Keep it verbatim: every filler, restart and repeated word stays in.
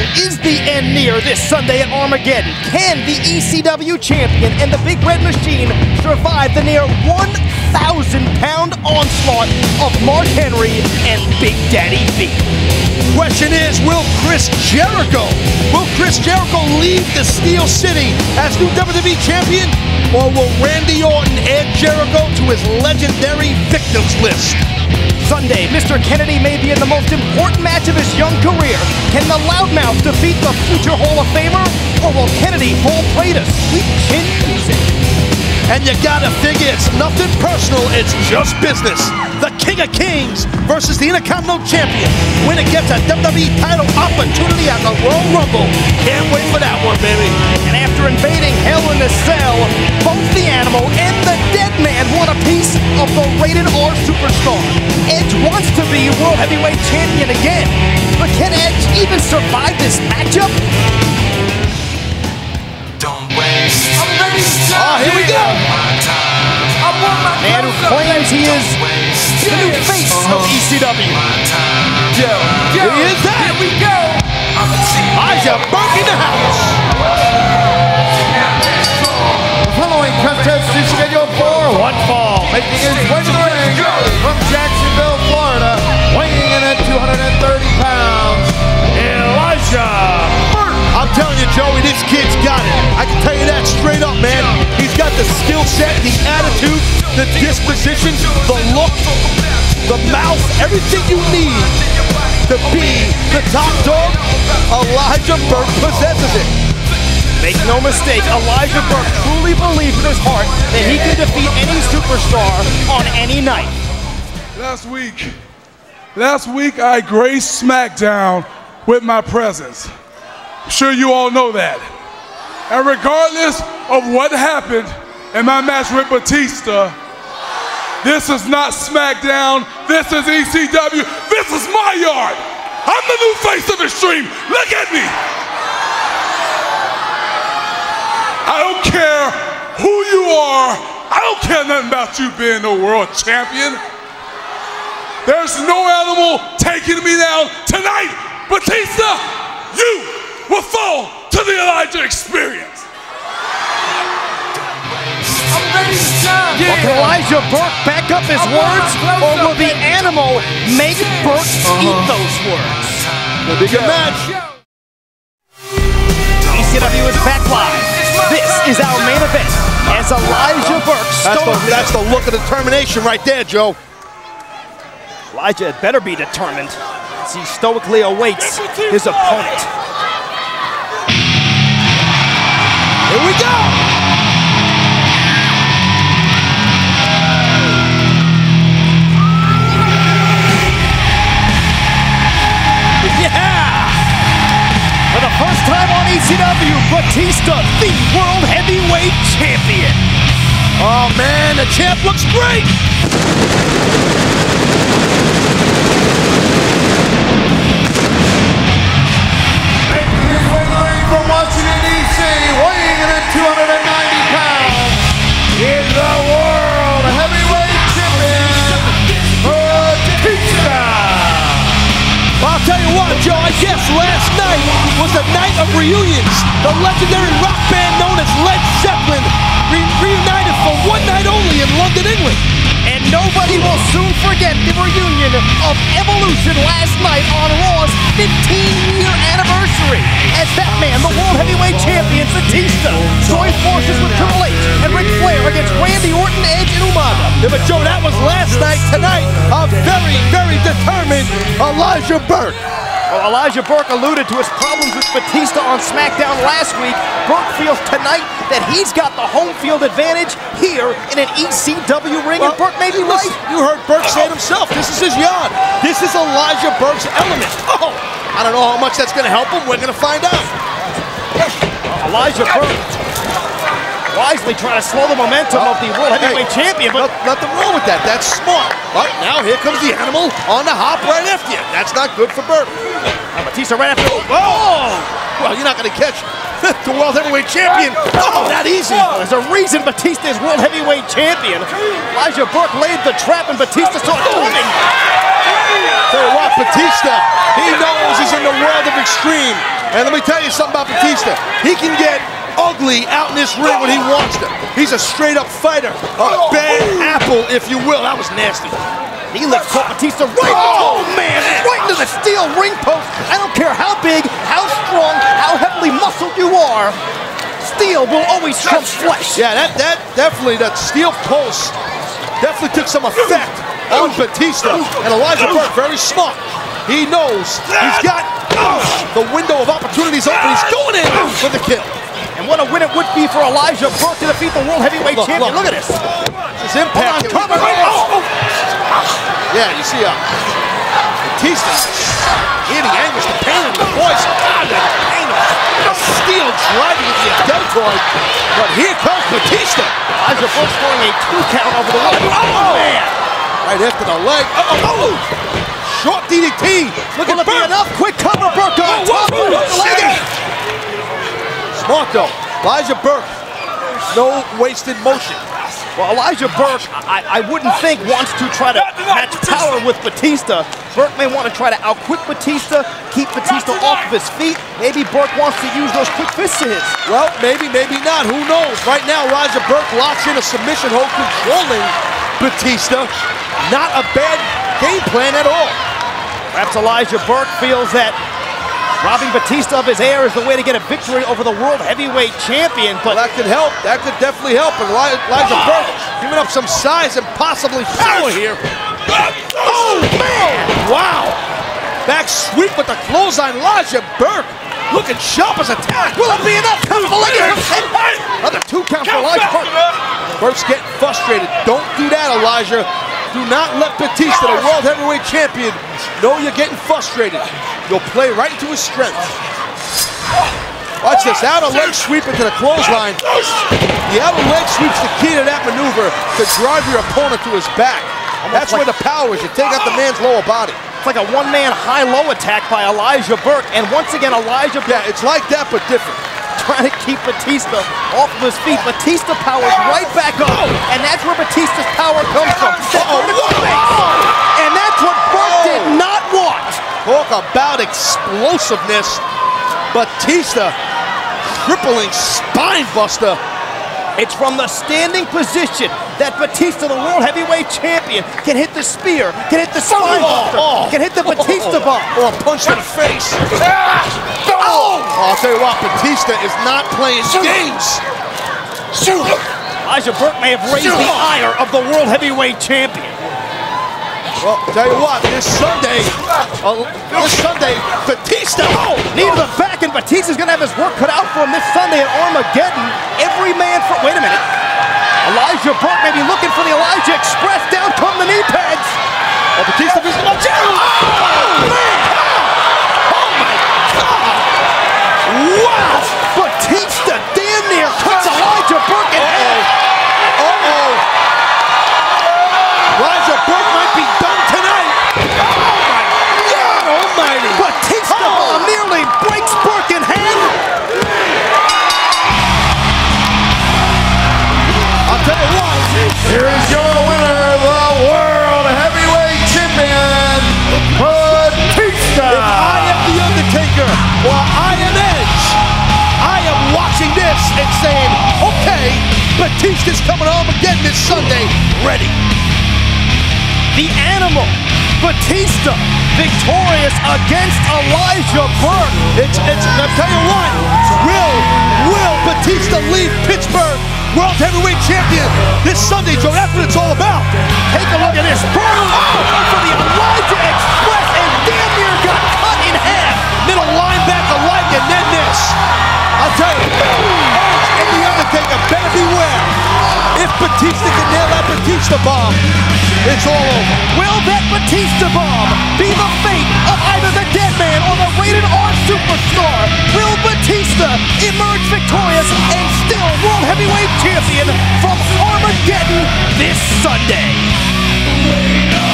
Is the end near this Sunday at Armageddon? Can the E C W champion and the Big Red Machine survive the near one thousand pound onslaught of Mark Henry and Big Daddy V? Question is, will Chris Jericho, will Chris Jericho leave the Steel City as new W W E champion? Or will Randy Orton add Jericho to his legendary victims list? Sunday, Mister Kennedy may be in the most important match of his young career. Can the Loudmouth defeat the future Hall of Famer? Or will Kennedy fall prey to sweet chin music? And you gotta figure it's nothing personal, it's just business. The King of Kings versus the Intercontinental Champion. Winner gets a W W E title opportunity at the Royal Rumble. Can't wait for that one, baby. And after invading Hell in a Cell, both the Animal and the Dead Man want a piece of the Rated R superstar. Edge wants to be World Heavyweight Champion again. But can Edge even survive this matchup? Don't waste. Oh, here we go. Man who claims he is the new face of E C W. Joe, here he is that. Here we go. Elijah Burke in the house. The following contest is scheduled for one fall, making his way to the ring from Jacksonville, Florida, weighing in at two hundred thirty pounds, Elijah Burke. I'm telling you, Joey, this kid's got it. I can tell you that straight up, man. He's got the skill set, the attitude, the disposition, the look, the mouth, everything you need to be the top dog. Elijah Burke possesses it. Make no mistake, Elijah Burke truly believes in his heart that he can defeat any superstar on any night. Last week, last week I graced SmackDown with my presence. I'm sure you all know that. And regardless of what happened in my match with Batista, this is not SmackDown, this is E C W, this is my yard. I'm the new face of Extreme, look at me. I don't care who you are, I don't care nothing about you being the world champion. There's no animal taking me down tonight. Batista, you will fall to the Elijah experience. Well, can Elijah Burke back up his words, or will the Animal make Burke eat those words? It'll be a good match. E C W is back live. This is our main event as Elijah Burke That's the, stoically... that's the look of determination right there, Joe. Elijah had better be determined as he stoically awaits his opponent. Here we go. Yeah! For the first time on E C W, Batista, the World Heavyweight Champion. Oh man, the champ looks great. Making his way to the ring from Washington, D C, weighing in at two hundred ninety pounds, is the World Heavyweight Champion, Batista. I'll tell you what, Joe, I guess last night was a night of reunions. The legendary rock band known as Led Zeppelin re reunited for one night only in London, England. And nobody will soon forget the reunion of Evolution last night on Raw's fifteen year anniversary, as that man, the World Heavyweight Champion Batista, joined forces with Triple H and Ric Flair against Randy Orton, Edge, and Umaga. Yeah, but Joe, that was last night. Tonight, a very, very determined Elijah Burke. Well, Elijah Burke alluded to his problems with Batista on SmackDown last week. Burke feels tonight that he's got the home field advantage here in an E C W ring, Well, and Burke may be right. listen, you heard Burke say it himself. This is his yard. This is Elijah Burke's element. Oh, I don't know how much that's going to help him. We're going to find out. Elijah Burke wisely trying to slow the momentum of the World Heavyweight Hey, Champion, but no- nothing wrong with that. That's smart. But now here comes the Animal on the hop right after you. That's not good for Burke. uh, Batista right after. Oh! Well, you're not going to catch the World Heavyweight Champion. Oh, that easy. Well, there's a reason Batista is World Heavyweight Champion. Elijah Burke laid the trap and Batista saw it coming. Tell you what, Batista, he knows he's in the the world of extreme. And let me tell you something about Batista. He can get ugly out in this ring when he wants to. He's a straight-up fighter. A bad apple, if you will. That was nasty. He left Batista right, oh man, right into the steel ring post. I don't care how big, how strong, how heavily muscled you are, steel will always trump flesh. Yeah, that, that definitely, that steel pulse definitely took some effect on Batista. And Elijah Burke, very smart. He knows he's got the window of opportunities open. He's going in for the kill. And what a win it would be for Elijah Burke to defeat the World Heavyweight look, Champion. Look. Look at this. His impact. Hold on, cover. Oh, oh. Yeah, you see uh, Batista hitting angles, the pain in the voice. Ah, the pain of steel driving into the deltoid. But here comes Batista. Elijah Burke scoring a two count over the wall. Oh, oh, man. Right after the leg. Uh-oh. Oh. Short D D T. Look Will at it be Burke. enough? Quick cover, Burke on top. Smart though. Elijah Burke. No wasted motion. Well, Elijah Burke, I, I wouldn't think wants to try to match power with Batista. Burke may want to try to outquick Batista, keep Batista off of his feet. Maybe Burke wants to use those quick fists of his. Well, maybe, maybe not. Who knows? Right now, Elijah Burke locks in a submission hold, controlling Batista. Not a bad game plan at all. Perhaps Elijah Burke feels that robbing Batista of his air is the way to get a victory over the World Heavyweight Champion, but well, that could help. That could definitely help. And Eli Elijah Burke giving up some size and possibly power here. Oh, man! Wow! Back sweep with the clothesline. Elijah Burke looking sharp as a tack. Will it be enough? Comes the leg in. Another two count for Elijah Burke. Burke's getting frustrated. Don't do that, Elijah. Do not let Batista, the World Heavyweight Champion, know you're getting frustrated. You'll play right into his strength. Watch this, outer leg sweep into the clothesline. The outer leg sweep's the key to that maneuver, to drive your opponent to his back. That's where the power is. You take out the man's lower body. It's like a one-man high-low attack by Elijah Burke, and once again, Elijah Burke... Yeah, it's like that, but different. Trying to keep Batista off of his feet. Batista powers right back up, and that's where Batista's power comes from. Uh-oh. And that's what Burke did not want. Talk about explosiveness. Batista, crippling spine buster. It's from the standing position that Batista, the World Heavyweight Champion, can hit the spear, can hit the spine buster, oh, oh, can hit the Batista bomb. Or a punch to the face. Oh. I'll tell you what, Batista is not playing games. Shoot. Elijah Burke may have raised the ire of the World Heavyweight Champion. Well, tell you what, this Sunday, uh, this Sunday, Batista, oh, knee to the back, and Batista's gonna have his work cut out for him this Sunday at Armageddon. Every man for, wait a minute. Elijah Burke may be looking for the Elijah Express. Down come the knee pads. Oh, Batista, this is oh, man. Oh my God. Wow. Batista damn near cuts Elijah Burke in half. Uh-oh. Elijah Burke might be done tonight. Oh my God almighty. Batista oh. nearly breaks Burke in half. I'll tell you what. Here is your winner, the World Heavyweight Champion, Batista. If I am The Undertaker or I am Edge, I am watching this and saying, okay, Batista's coming home again this Sunday. Ready. The Animal, Batista, victorious against Elijah Burke. It's, it's, I'll tell you what, will, will Batista leave Pittsburgh World Heavyweight Champion this Sunday, Joe? That's what it's all about. Take a look at this. Burke oh, for the Elijah Express and damn near got cut in half. Middle linebacker like, and then this. I'll tell you, Edge and The Undertaker better beware. If Batista can nail that Batista bomb, it's all over. Will that Batista bomb be the fate of either the Dead Man or the Rated R Superstar? Will Batista emerge victorious and still World Heavyweight Champion from Armageddon this Sunday?